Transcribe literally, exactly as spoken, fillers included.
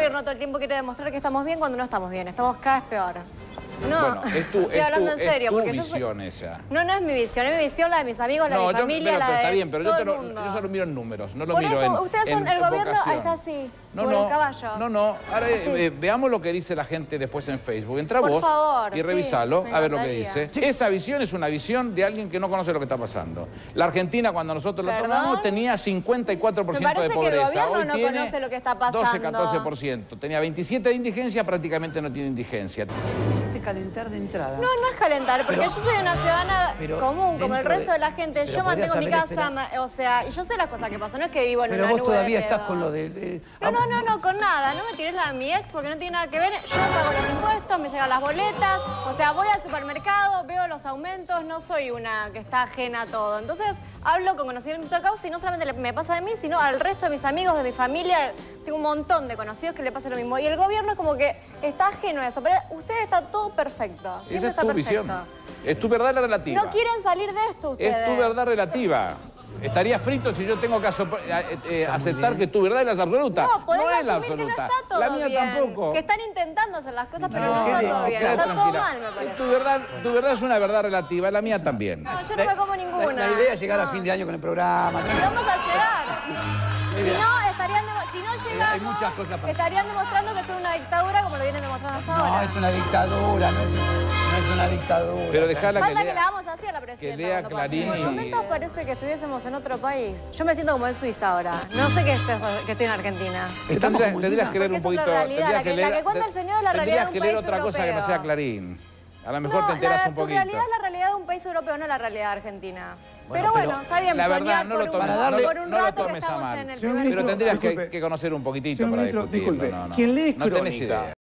gobierno todo el tiempo quiere demostrar que estamos bien cuando no estamos bien. Estamos cada vez peor. No, bueno, es tu, estoy es hablando tu, en serio. es tu porque visión yo soy... esa. No, no es mi visión. Es mi visión, la de mis amigos, la no, de mi yo, familia, pero, la pero de está bien, pero todo yo, te el lo, mundo. yo solo miro en números, no lo Por miro eso, en ustedes son en, el en gobierno, vocación. está así, no, como no, los caballos. No, no, ahora Así. eh, veamos lo que dice la gente después en Facebook. Entra Por vos favor, y sí, revisalo, me a ver lo que encantaría. dice. Esa visión es una visión de alguien que no conoce lo que está pasando. La Argentina, cuando nosotros la ¿Perdón? tomamos, tenía cincuenta y cuatro por ciento Me de parece que el pobreza. gobierno Hoy no tiene conoce lo que está pasando. doce, catorce por ciento. Tenía veintisiete de indigencia, prácticamente no tiene indigencia. Hiciste calentar de entrada. No, no es calentar, porque Pero- yo soy una ciudadana pero común, como el dentro resto de- de la gente. pero Yo mantengo mi podrías casa, haber ma- o sea, y yo sé las cosas que pasan, no es que vivo en Pero una vos nube todavía de estás pedo. con lo de... de- No, no, no, no, con nada. No me tires la de mi ex porque no tiene nada que ver. Yo pago los impuestos, me llegan las boletas. O sea, voy al supermercado, veo los aumentos. No soy una que está ajena a todo. Entonces, hablo con conocimiento de causa y no solamente le- me pasa de mí, sino al resto de mis amigos, de mi familia. Tengo un montón de conocidos que le pasa lo mismo. Y el gobierno es como que está ajeno a eso. Pero usted está todo perfecto. Siempre Esa es está tu perfecto. visión. Es tu verdad relativa. No quieren salir de esto ustedes. Es tu verdad relativa. Estaría frito si yo tengo que aso- eh, eh, aceptar que tu verdad es la absoluta. No, podés es la asumir que no absoluta. está todo la mía bien. tampoco. Que están intentando hacer las cosas, pero No, no, está quede- todo bien. quede Está todo tranquila. mal, me parece. Tu verdad, tu verdad es una verdad relativa, la mía también. No, yo no me como ninguna. La, la idea es llegar a No. fin de año con el programa. Y vamos a llegar. Si no, estarían demo- si no llegamos, Hay muchas cosas para- estarían demostrando que son una dictadura como lo vienen demostrando hasta No, ahora. es una dictadura, no es, no es una dictadura. Pero dejala que Falta que, lea. le hagamos así a la presidenta. que lea cuando pase. Clarín Por y- momentos parece que estuviésemos en otro país. Yo me siento como en Suiza ahora. No sé que, estés- que estoy en Argentina. Estamos Tendrías, como tendrías Suiza. que leer Porque un es otra poquito. realidad, tendrías la que- la leer- que cuenta el señor es la realidad tendrías de un que leer país otra cosa que no europeo. sea Clarín. A lo mejor No, te enteras la, un tu poquito. realidad es la realidad de un país europeo, no la realidad argentina. Bueno, pero pero bueno, está bien la soñar verdad, no por, lo un, tomes- para darle- por un no lo rato que tomes a estamos mal. en el Señor primer ministro, Pero tendrías que, disculpe. que conocer un poquitito Señor para ministro, discutirlo. disculpe. No, no. Quien lee no tenés crónica idea.